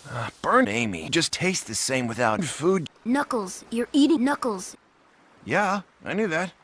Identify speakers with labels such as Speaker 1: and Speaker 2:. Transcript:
Speaker 1: Burn Amy. Just tastes the same without food.
Speaker 2: Knuckles, you're eating Knuckles.
Speaker 1: Yeah, I knew that.